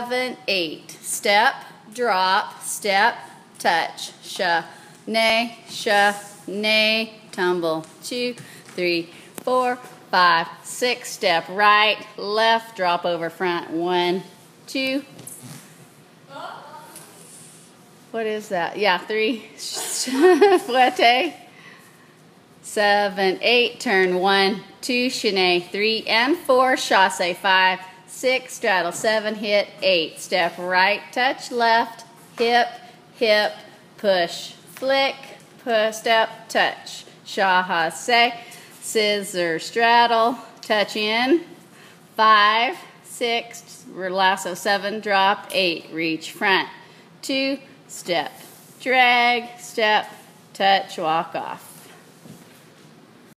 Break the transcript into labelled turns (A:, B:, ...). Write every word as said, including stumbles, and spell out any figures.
A: seven, eight. Step, drop, step, touch. Sha, nay, sha, nay, tumble. Two, three, four, five, six. Step right, left, drop over front. One, two. What is that? Yeah, three. Fouette. Seven, eight. Turn one, two. Chaîné. Three and four. Chassé. Five, six. Straddle. Seven. Hit. Eight. Step right. Touch left. Hip. Hip. Push. Flick. Push. Step. Touch. Chassé. Scissor. Straddle. Touch in. Five, six. Lasso. Seven. Drop. Eight. Reach front. Two. Step, drag, step, touch, walk off.